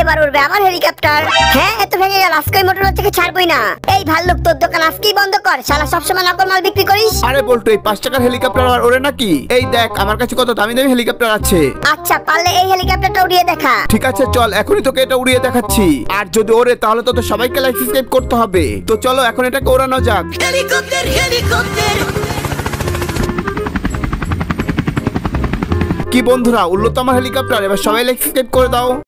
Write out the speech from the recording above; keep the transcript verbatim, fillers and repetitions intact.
এবার উড়বে আমার হেলিকপ্টার। হ্যাঁ এত ভেঙে গেল, আজকে ওই মোটর থেকে ছাড়বই না। এই ভাল্লুক তোর দোকান আজকেই বন্ধ কর, শালা সবসময় নকল মাল বিক্রি করিস। আরে বল্টু এই পাঁচ টাকার হেলিকপ্টার আর ওরে নাকি? এই দেখ আমার কাছে কত দামি দামি হেলিকপ্টার আছে। আচ্ছা পারলে এই হেলিকপ্টারটা উড়িয়ে দেখা। ঠিক আছে চল এখনই তোকে এটা উড়িয়ে দেখাচ্ছি। আর যদি ওরে তাহলে তো সবাইকে লাইক সাবস্ক্রাইব করতে হবে। তো চলো এখন এটাকে ওড়ানো যাক। Helicopter helicopter. কি বন্ধুরা উড়লো তো আমার হেলিকপ্টার, এবার সবাই লাইক সাবস্ক্রাইব করে দাও।